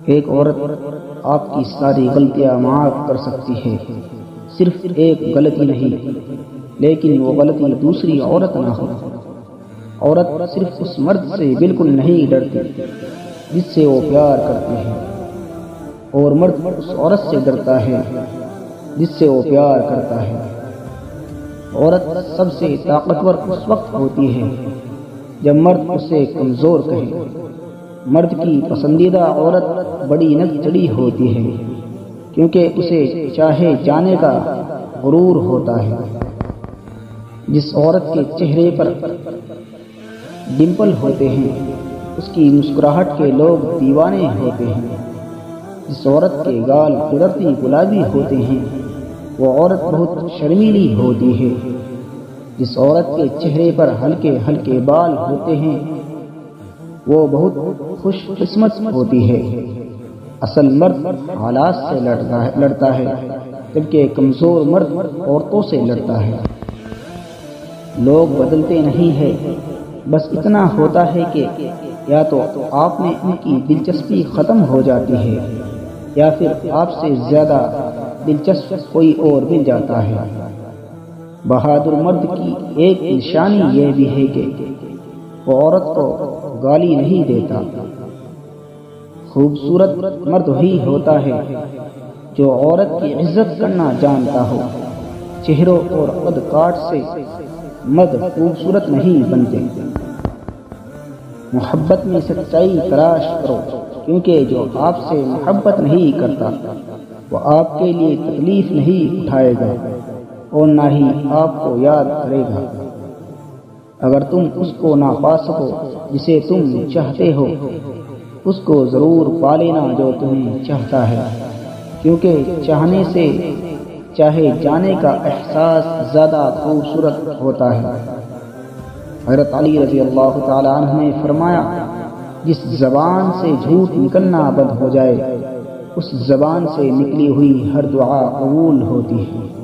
ایک عورت آپ کی ساری غلطیاں معاف کر سکتی ہے، صرف ایک غلطی نہیں، لیکن وہ غلطی دوسری عورت نہ ہو۔ عورت صرف اس مرد سے بالکل نہیں ڈرتی جس سے وہ پیار کرتی ہے، اور مرد اس عورت سے ڈرتا ہے جس سے وہ پیار کرتا ہے۔ عورت سب سے طاقتور اس وقت ہوتی ہے جب مرد اسے کمزور کہے۔ مرد کی پسندیدہ عورت بڑی نک چڑھی ہوتی ہے کیونکہ اسے چاہے جانے کا غرور ہوتا ہے۔ جس عورت کے چہرے پر ڈمپل ہوتے ہیں اس کی مسکراہٹ کے لوگ دیوانے ہوتے ہیں۔ جس عورت کے گال قدرتی گلابی ہوتے ہیں وہ عورت بہت شرمیلی ہوتی ہے۔ جس عورت کے چہرے پر ہلکے ہلکے بال ہوتے ہیں وہ بہت خوش قسمت ہوتی ہے۔ اصل مرد حالات سے لڑتا ہے جبکہ کمزور مرد عورتوں سے لڑتا ہے۔ لوگ بدلتے نہیں ہیں، بس اتنا ہوتا ہے کہ یا تو آپ میں ان کی دلچسپی ختم ہو جاتی ہے یا پھر آپ سے زیادہ دلچسپ کوئی اور مل جاتا ہے۔ بہادر مرد کی ایک نشانی یہ بھی ہے کہ وہ عورت کو گالی نہیں دیتا۔ خوبصورت مرد وہی ہوتا ہے جو عورت کی عزت کرنا جانتا ہو۔ چہروں اور قد کاٹ سے مرد خوبصورت نہیں بنتے۔ محبت میں سچائی تلاش کرو، کیونکہ جو آپ سے محبت نہیں کرتا وہ آپ کے لیے تکلیف نہیں اٹھائے گا اور نہ ہی آپ کو یاد کرے گا۔ اگر تم اس کو نہ پا سکو جسے تم چاہتے ہو، اس کو ضرور پا لینا جو تمہیں چاہتا ہے، کیونکہ چاہنے سے چاہے جانے کا احساس زیادہ خوبصورت ہوتا ہے۔ حضرت علی رضی اللہ تعالی عنہ نے فرمایا، جس زبان سے جھوٹ نکلنا بند ہو جائے اس زبان سے نکلی ہوئی ہر دعا قبول ہوتی ہے۔